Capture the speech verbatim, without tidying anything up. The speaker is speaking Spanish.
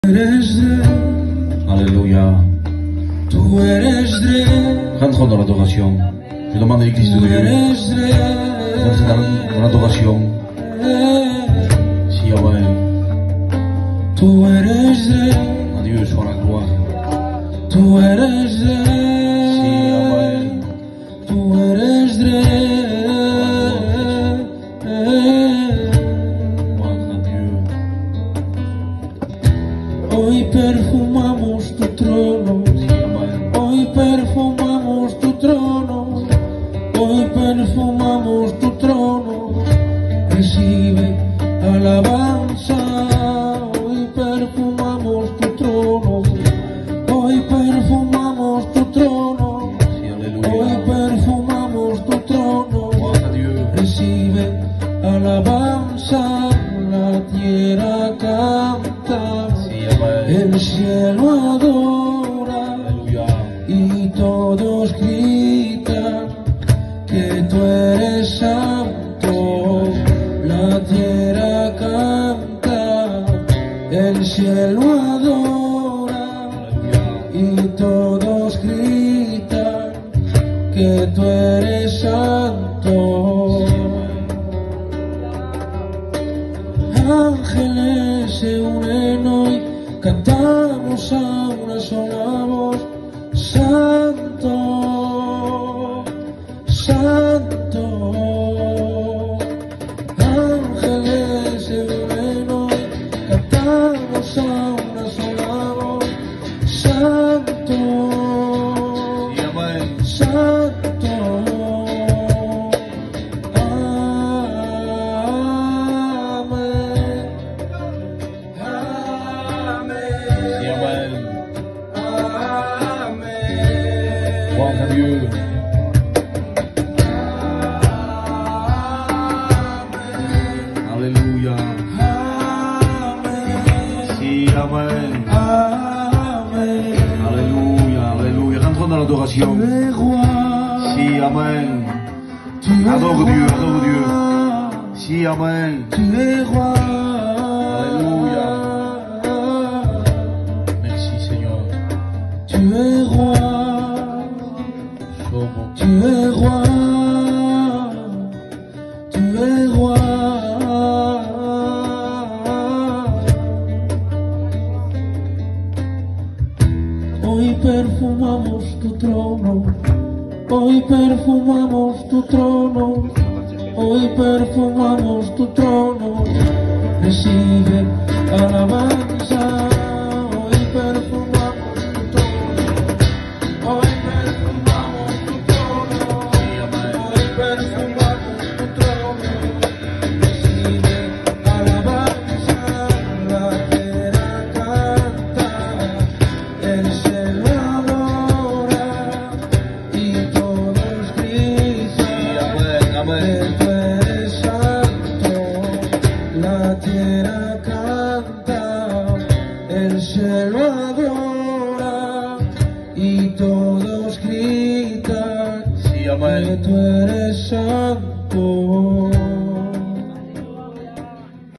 Eres Rey, Aleluya. tú eres Rey, We gaan gewoon naar de adoration. Helemaal niet iets tú doen. We eres Rey, gaan naar de adoration. Sí, Yahweh. tú eres Rey, A Dios para la gloria. tú eres Sí, Rey, Yahweh. tú eres Rey. Gloire à Dieu. Hoy perfumamos tu trono, Sí, Yahweh. hoy perfumamos tu trono, hoy perfumamos tu trono. Recibe alabanza, hoy perfumamos tu trono, hoy perfumamos tu trono, Sí, hoy aleluya. perfumamos tu trono. Gloire à Dieu. Recibe alabanza, la tierra canta, Sí, Yahweh. el cielo adora Aleluya. y todos gritan que tú eres santo. La tierra canta, el cielo adora Aleluya. y todos gritan que tú eres santo. Ángeles se unen hoy, cantamos a una sola voz: Santo, Santo. Ángeles se unen hoy, cantamos a una sola voz: Santo, Sí, Yahweh. Santo. Sí, Yahweh. Gloire à Dieu. Aleluya. Sí, Yahweh. Aleluya, aleluya. We gaan gewoon naar de adoration. Sí, Amen. Adore Dieu, adore Dieu. Sí, Amen. Alléluia. Merci, Seigneur. Tu es roi, Somo. tu es roi, tu es roi. Hoy perfumamos tu trono, hoy perfumamos tu trono, hoy perfumamos tu trono. Recibe alabanza, hoy perfumamos tu trono, hoy perfumamos tu trono, hoy perfumamos tu trono. Recibe alabanza, la tierra canta, el cielo adora y todos gritan Amen, amen. que tú eres santo. La tierra canta, el cielo adora y todos gritan Sí, que Amen. tú eres santo.